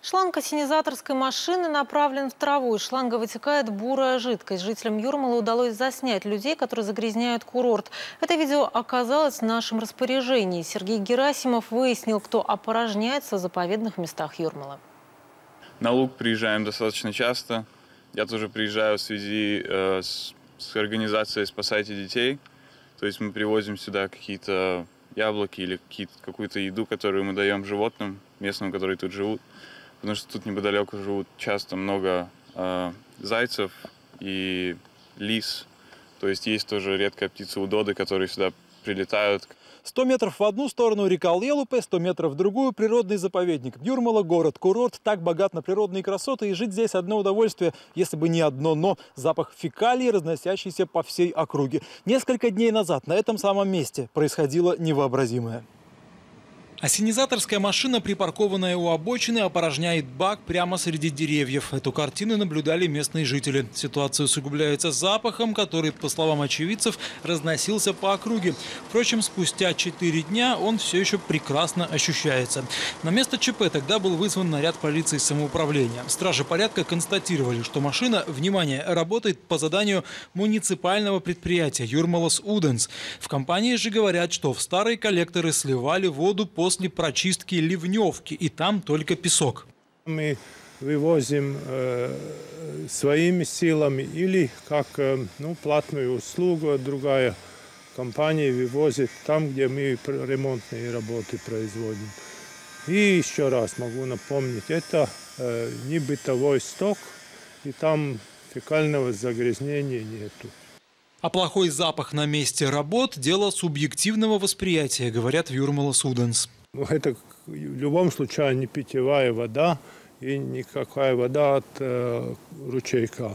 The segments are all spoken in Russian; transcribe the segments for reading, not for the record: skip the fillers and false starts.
Шланг ассенизаторской машины направлен в траву. Из шланга вытекает бурая жидкость. Жителям Юрмалы удалось заснять людей, которые загрязняют курорт. Это видео оказалось в нашем распоряжении. Сергей Герасимов выяснил, кто опорожняется в заповедных местах Юрмалы. На луг приезжаем достаточно часто. Я тоже приезжаю в связи с организацией «Спасайте детей». То есть мы привозим сюда какие-то яблоки или какую-то еду, которую мы даем животным местным, которые тут живут. Потому что тут неподалеку живут часто много зайцев и лис. То есть есть тоже редкая птица удоды, которые сюда прилетают. 100 метров в одну сторону река Лелупе, 100 метров в другую природный заповедник. Юрмала – город-курорт, так богат на природные красоты, и жить здесь одно удовольствие, если бы не одно «но» – запах фекалий, разносящийся по всей округе. Несколько дней назад на этом самом месте происходило невообразимое. Ассенизаторская машина, припаркованная у обочины, опорожняет бак прямо среди деревьев. Эту картину наблюдали местные жители. Ситуация усугубляется запахом, который, по словам очевидцев, разносился по округе. Впрочем, спустя 4 дня он все еще прекрасно ощущается. На место ЧП тогда был вызван наряд полиции самоуправления. Стражи порядка констатировали, что машина, внимание, работает по заданию муниципального предприятия «Юрмалас Уденс». В компании же говорят, что в старые коллекторы сливали воду после прочистки ливневки, и там только песок. Мы вывозим своими силами или как платную услугу, другая компания вывозит там, где мы ремонтные работы производим. И еще раз могу напомнить, это не бытовой сток, и там фекального загрязнения нету. А плохой запах на месте работ – дело субъективного восприятия, говорят в Юрмалас Уденс. Это в любом случае не питьевая вода и никакая вода от ручейка.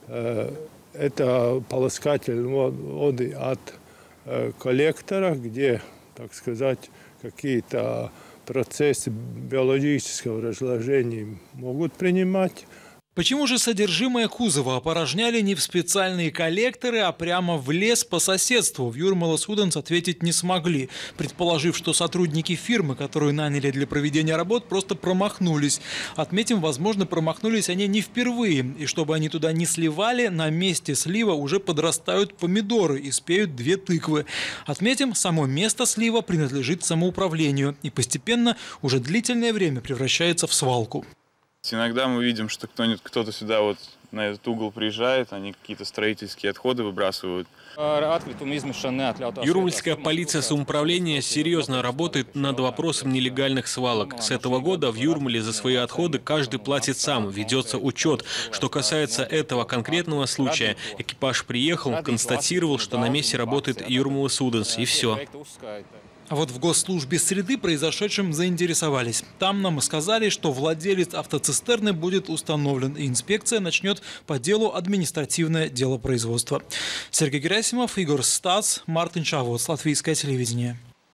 Это полоскатель воды от коллектора, где, так сказать, какие-то процессы биологического разложения могут принимать. Почему же содержимое кузова опорожняли не в специальные коллекторы, а прямо в лес по соседству? В Юрмалас Уденс ответить не смогли, предположив, что сотрудники фирмы, которую наняли для проведения работ, просто промахнулись. Отметим, возможно, промахнулись они не впервые. И чтобы они туда не сливали, на месте слива уже подрастают помидоры и спеют 2 тыквы. Отметим, само место слива принадлежит самоуправлению и постепенно уже длительное время превращается в свалку. Иногда мы видим, что кто-то сюда вот на этот угол приезжает, они какие-то строительские отходы выбрасывают. Юрмальская полиция самоуправления серьезно работает над вопросом нелегальных свалок. С этого года в Юрмале за свои отходы каждый платит сам, ведется учет. Что касается этого конкретного случая, экипаж приехал, констатировал, что на месте работает Юрмалас Уденс, и все. А вот в Госслужбе среды произошедшим заинтересовались. Там нам сказали, что владелец автоцистерны будет установлен, и инспекция начнет по делу административное дело производства. Сергей Герасимов, Игорь Стац, Мартин Шавоц, Латвийское телевидение.